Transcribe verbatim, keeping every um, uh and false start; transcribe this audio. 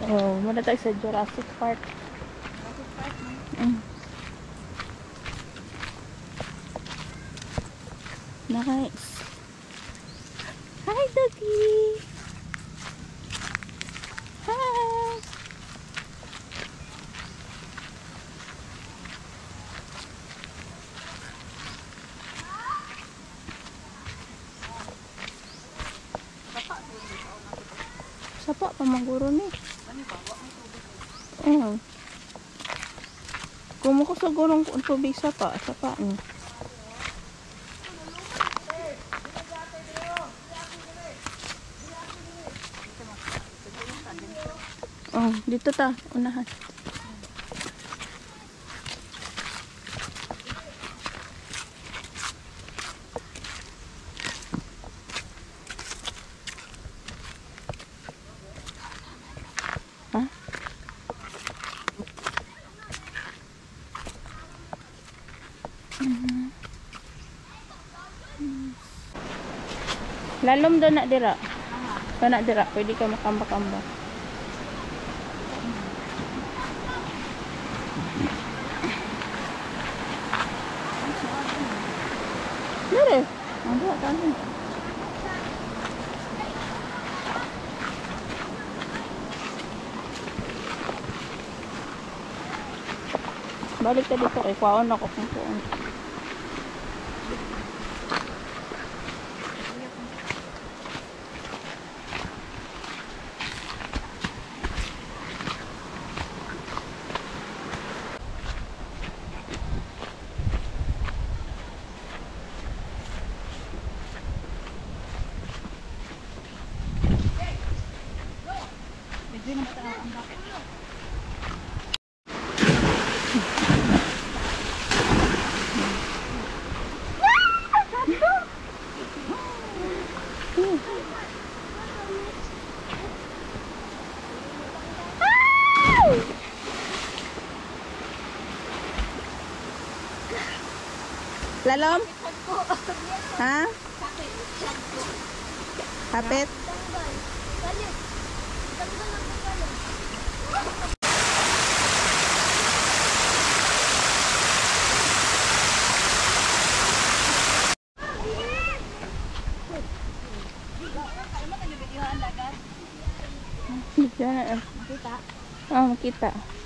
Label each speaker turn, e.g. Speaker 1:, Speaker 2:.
Speaker 1: Oh, muna tayo sa Jurassic Park.
Speaker 2: Jurassic Park mo.
Speaker 1: Mm. Nice. Hi, Doggy. Hi. Sapa pa maguro ni. Mm. Kumuko sa gurong tubig sapa, sapa ni. Oh, dito ta, unahan. Ha? Mm-hmm. Lalom doon na dira. Kana dira, pwede ka makamba-kamba. Dere, ada tadi. Balik ka dito kay kuwaon ako kung kuwaon.
Speaker 2: Medyo na mataas ang bakit.
Speaker 1: Lalom? Ha? Kapit? Kita.
Speaker 2: Kita.
Speaker 1: Oh, makita.